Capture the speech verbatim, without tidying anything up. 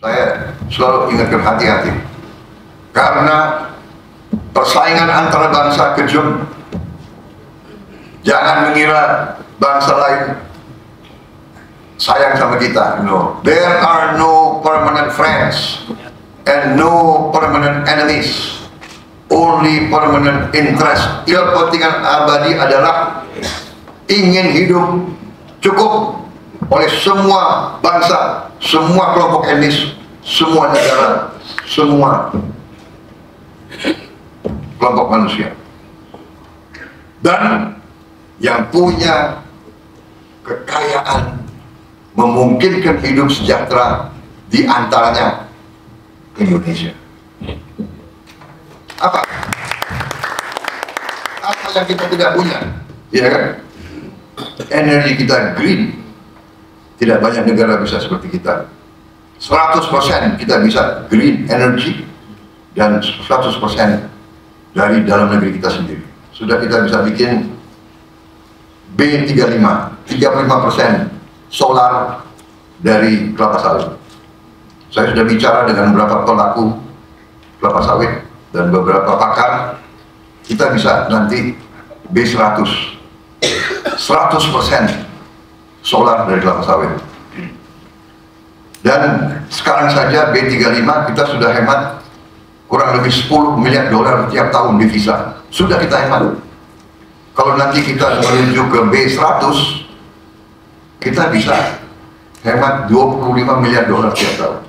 Saya selalu ingatkan hati-hati, karena persaingan antara bangsa kejam. Jangan mengira bangsa lain sayang sama kita. No, there are no permanent friends and no permanent enemies. Only permanent interest. Kepentingan abadi adalah ingin hidup cukup oleh semua bangsa, semua kelompok etnis, semua negara, semua kelompok manusia. Dan yang punya kekayaan memungkinkan hidup sejahtera di antaranya Indonesia. Apa? Apa yang kita tidak punya? Ya kan? Energi kita green. Tidak banyak negara bisa seperti kita. seratus persen kita bisa green energy, dan seratus persen dari dalam negeri kita sendiri. Sudah kita bisa bikin B tiga puluh lima, tiga puluh lima persen solar dari kelapa sawit. Saya sudah bicara dengan beberapa pelaku kelapa sawit dan beberapa pakar. Kita bisa nanti B seratus, seratus persen solar dari kelapa sawit. Dan sekarang saja B tiga puluh lima kita sudah hemat kurang lebih sepuluh miliar dolar tiap tahun devisa. Sudah kita hemat. Kalau nanti kita menuju ke B seratus, kita bisa hemat dua puluh lima miliar dolar tiap tahun.